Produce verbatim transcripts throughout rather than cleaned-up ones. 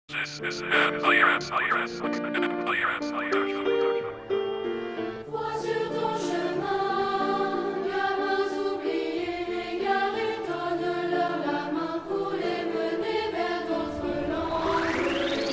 This is an clearance, clearance, clearance, clearance. Vois sur ton chemin, gamins oubliés, égarés, donne-leur la main pour les mener vers d'autres langues.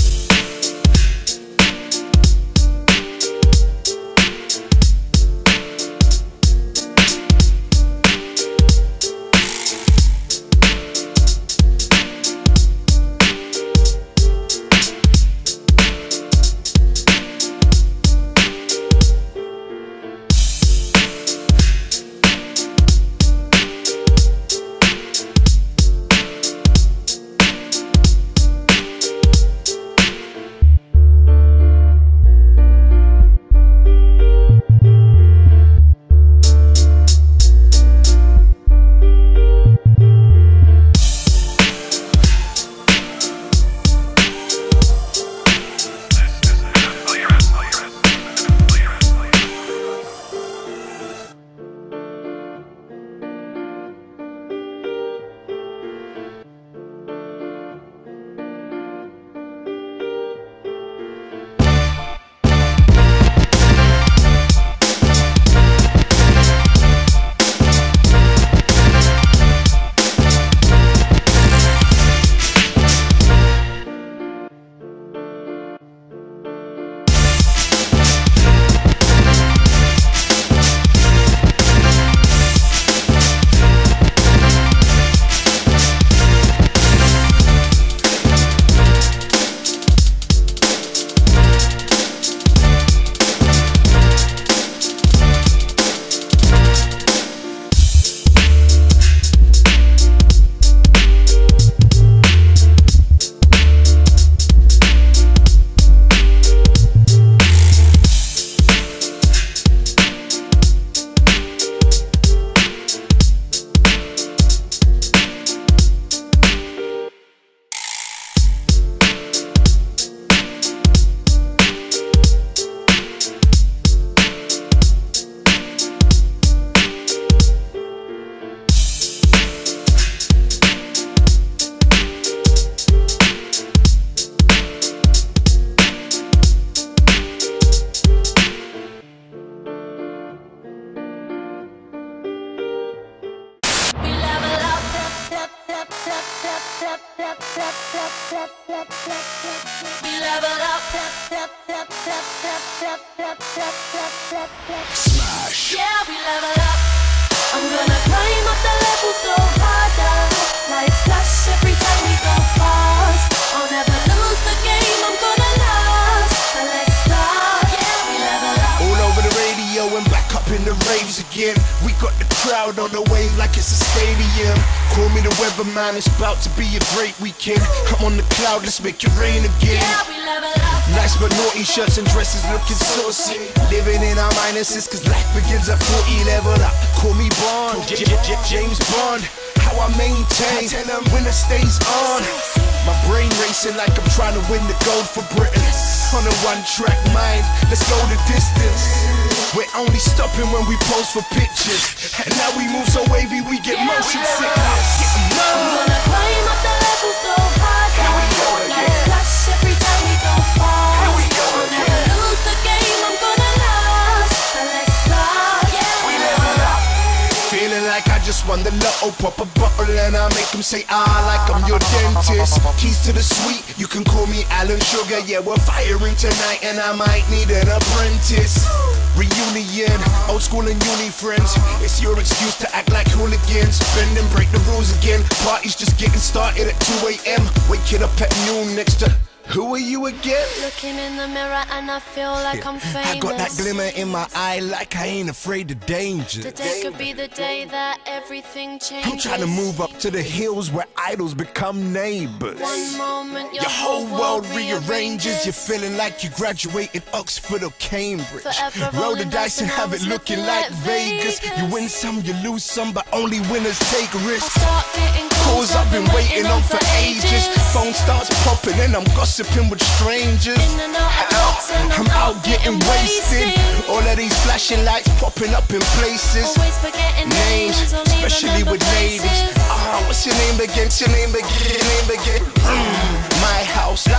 Smash. Yeah, we level up. I'm gonna climb up the levels, go harder. Lights flash every time we go past. I'll never lose the game, I'm gonna last. So let's start. Yeah, we level up. All over the radio and back up in the raves again. We got the crowd on the wave like it's a stadium. Call me the weatherman, it's about to be a great weekend. I'm on the cloud, let's make it rain again. Yeah, we level up. Nice but naughty shirts and dresses looking saucy. Living in our minuses cause life begins at forty. Level up, call me Bond, J J J James Bond. How I maintain, tell them when the stays on. My brain racing like I'm trying to win the gold for Britain. On a one track mind, let's go the distance. We're only stopping when we pose for pictures. And now we move so wavy we get Yeah, motion we sickness. I'm gonna climb up the levels, go harder. Lights flash every time we go fast. Here we go I'll again. never lose the game, I'm gonna last. So let's start. Yeah, we level up. Feeling like I just won the lotto, pop a bottle and I make them say ah like I'm your dentist. Keys to the suite, you can call me Alan Sugar. Yeah, we're firing tonight and I might need an apprentice. Reunion, old school and uni friends. It's your excuse to act like hooligans. Bend and break the rules again. Party's just getting started at two A M Waking up at noon next to who are you again? Looking in the mirror and I feel like I'm famous. I got that glimmer in my eye like I ain't afraid of danger. Today could be the day that everything changes. I'm trying to move up to the hills where idols become neighbors. One moment your, Your whole world rearranges. You're feeling like you graduated Oxford or Cambridge. Forever Roll the rolling dice and have it looking like Vegas. You win some, you lose some, but only winners take risks. I'll start getting Calls I've been waiting on for ages. Phone starts popping and I'm gossiping with strangers. In and out of clubs and I'm out getting wasted. All of these flashing lights popping up in places. Always forgetting Names, names, only especially remember with ladies. places. Ah, what's your name again? What's your name again? Your name again? Mm, my house,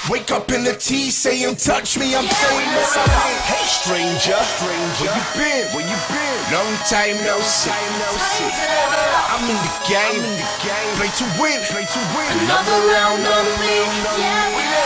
Wake up in the T saying touch me, I'm famous. I'm like, hey stranger, stranger, where you been? Where you been? Long time no see. I'm in the game, play to win, play to win. Another round on me, yeah.